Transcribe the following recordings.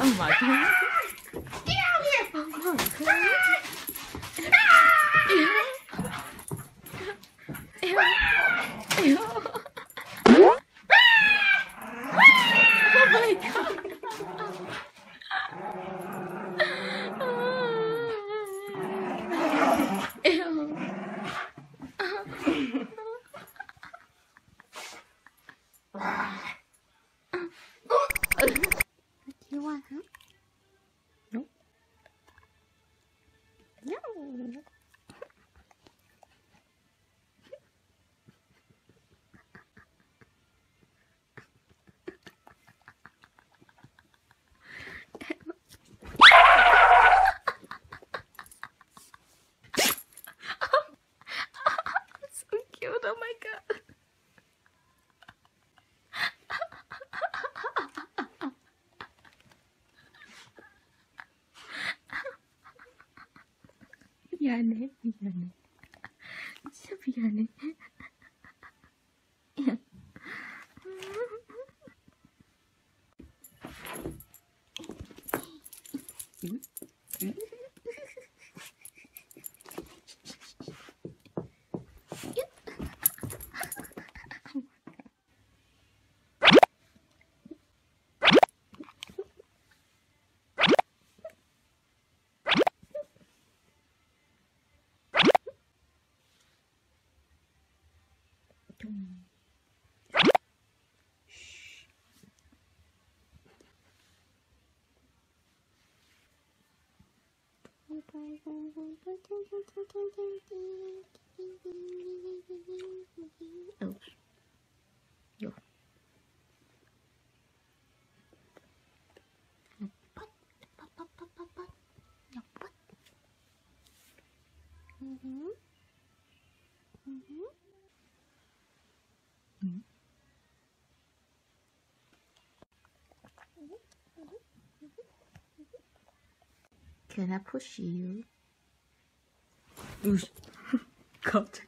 Oh my god. Get out here! Oh my god. Ew. Ew. Ew. Oh my god. Ew. You want, huh? Nope. No. So cute. Oh my god. 미안해, 미안해. 진짜 미안해. Oh. Yo. Can I push you? Oosh. 갑자기.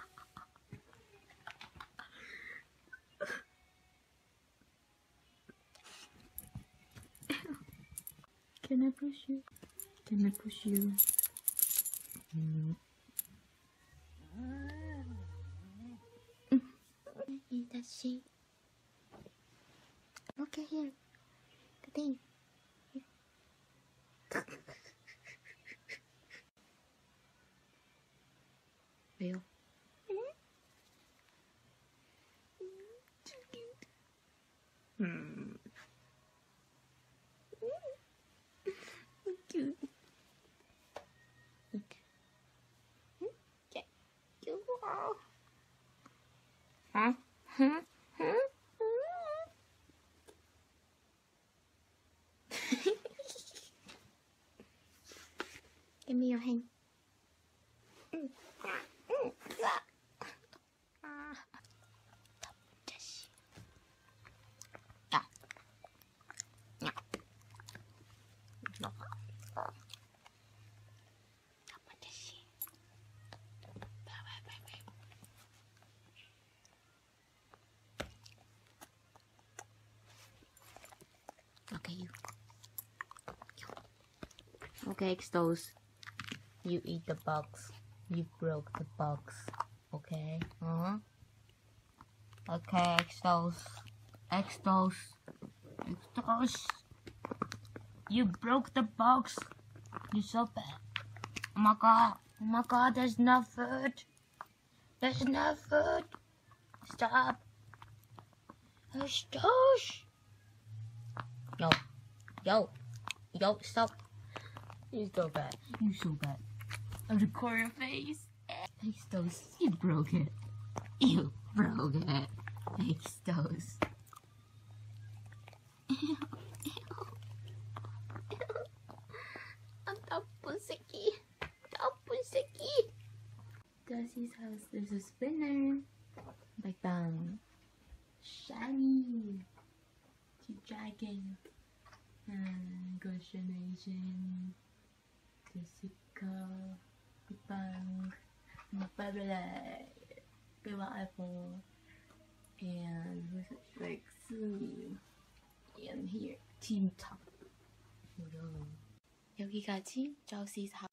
Can I push you? Can I push you? 다시. Okay, here. The thing. 왜요? Cute. Okay. Huh? Huh? Huh? Give me your hand. Okay, you. Okay, Extos. You eat the box. You broke the box. Okay? Okay, Extos. Extos. Extos. You broke the box. You're so bad. Oh my god. Oh my god, there's no food. There's no food. Stop. Extos. Yo. Yo. Yo, stop. You're so bad. You're so bad. I'll record your face. Extos, you broke it. You broke it. Extos. Ang tapusiki. Tapusiki. Dussy's house, there's a spinner. Like bang. Shiny. Dragon. Goshenation. Jessica. Bang. Bye-bye. Goodbye, Apple. And who's it? Like Sumi. And here, Team Top. 어려워. 여기까지 저시 4